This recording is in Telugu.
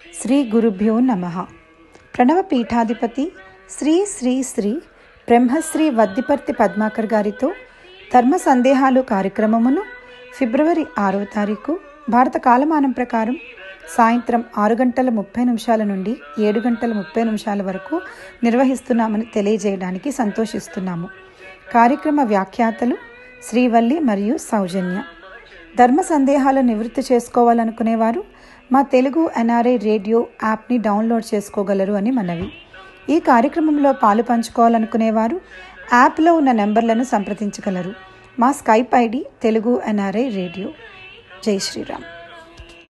శ్రీ గురుభ్యో నమః. ప్రణవ పీఠాధిపతి శ్రీ శ్రీ శ్రీ బ్రహ్మశ్రీ వద్దిపర్తి పద్మాకర్ గారితో ధర్మ సందేహాలు కార్యక్రమమును ఫిబ్రవరి 6వ తారీఖు భారత కాలమానం ప్రకారం సాయంత్రం 6:30 నుండి 7:30 వరకు నిర్వహిస్తున్నామని తెలియజేయడానికి సంతోషిస్తున్నాము. కార్యక్రమ వ్యాఖ్యాతలు శ్రీవల్లి మరియు సౌజన్య. ధర్మ సందేహాలు నివృత్తి చేసుకోవాలనుకునేవారు మా తెలుగు ఎన్ఆర్ఐ రేడియో యాప్ని డౌన్లోడ్ చేసుకోగలరు అని మనవి. ఈ కార్యక్రమంలో పాలు పంచుకోవాలనుకునేవారు యాప్లో ఉన్న నెంబర్లను సంప్రదించగలరు. మా Skype ID Telugu NRI radio. Jai Sriram.